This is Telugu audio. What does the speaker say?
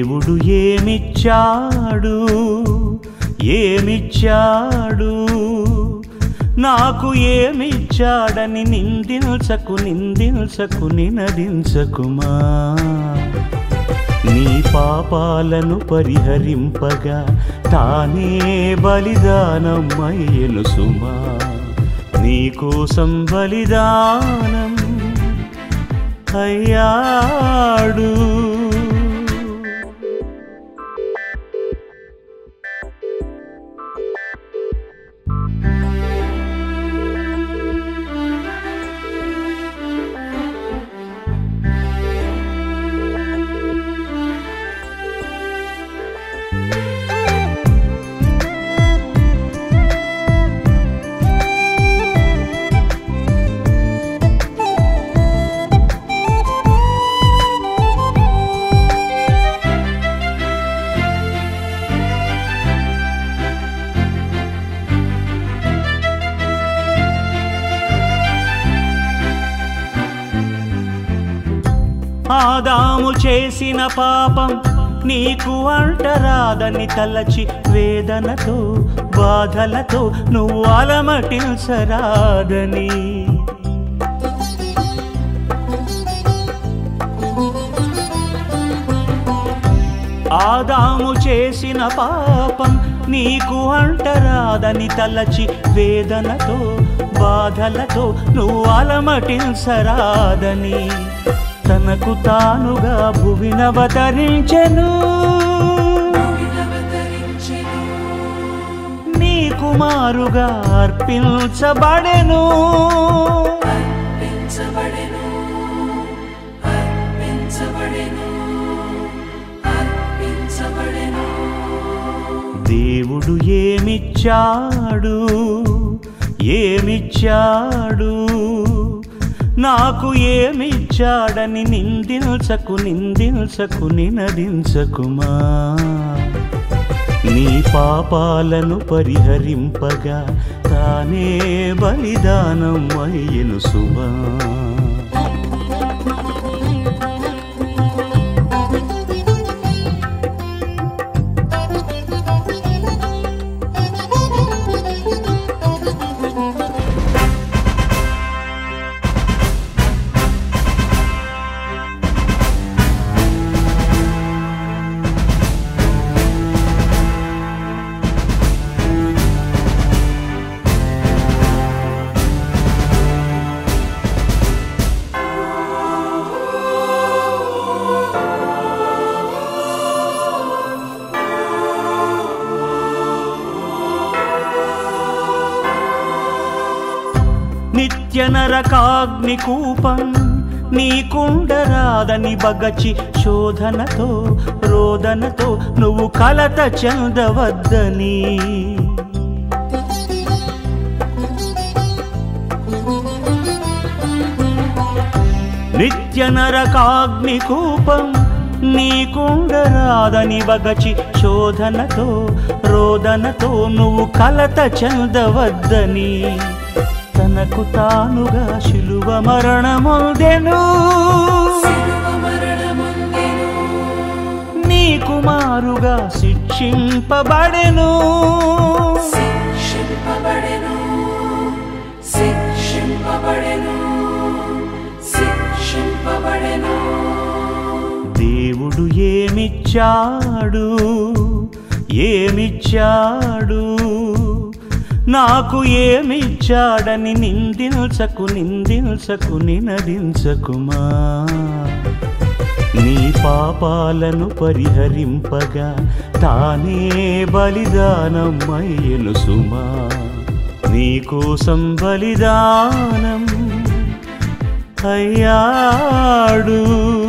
దేవుడు ఏమిచ్చాడు ఏమిచ్చాడు నాకు ఏమిచ్చాడని నిందించకు నిందించకు నినదించకుమా నీ పాపాలను పరిహరింపగా తానే బలిదానమయ్యెను సుమా నీకోసం బలిదానం అయ్యాడు ఆదాము చేసిన పాపం నీకు అంటరాదని తలచి వేదనతో బాధలతో నువ్వు అలమటించరాదని ఆదాము చేసిన పాపం నీకు అంటరాదని తలచి వేదనతో బాధలతో నువ్వు అలమటించరాదని తనకు తానుగా భువినవతరించెను నీ కుమారుగా అర్పించబడెను దేవుడు ఏమిచ్చాడు ఏమిచ్చాడు నాకు ఏమిచ్చాడని నిందించకు నిందించకు నినదించకుమా నీ పాపాలను పరిహరింపగా తానే బలిదానం అయ్యెను సుమా నిత్య నరకాగ్ని కూపం నీకుండరాదని బగచి శోధనతో రోదనతో నువ్వు కలత చెందవద్దని నిత్య నరకాగ్ని కూపం నీకుండరాదని బగచి శోధనతో రోదనతో నువ్వు కలత చెందవద్దని తనకు తానుగా శిలువ మరణమొందెను నీ కుమారుగా శిక్షింపబడెను దేవుడు ఏమిచ్చాడు ఏమిచ్చాడు నాకు ఏమిచ్చాడని నిందించకు నిందించకు నినదించకుమా నీ పాపాలను పరిహరింపగా తానే బలిదానం అయ్యెను సుమా నీకోసం బలిదానం అయ్యాడు.